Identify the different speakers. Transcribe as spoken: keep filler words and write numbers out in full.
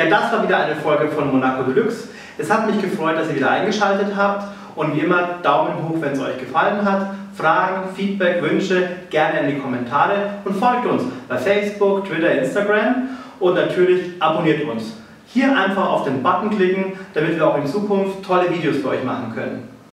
Speaker 1: das war wieder eine Folge von Monaco Deluxe. Es hat mich gefreut, dass ihr wieder eingeschaltet habt und wie immer Daumen hoch, wenn es euch gefallen hat. Fragen, Feedback, Wünsche gerne in die Kommentare und folgt uns bei Facebook, Twitter, Instagram und natürlich abonniert uns. Hier einfach auf den Button klicken, damit wir auch in Zukunft tolle Videos für euch machen können.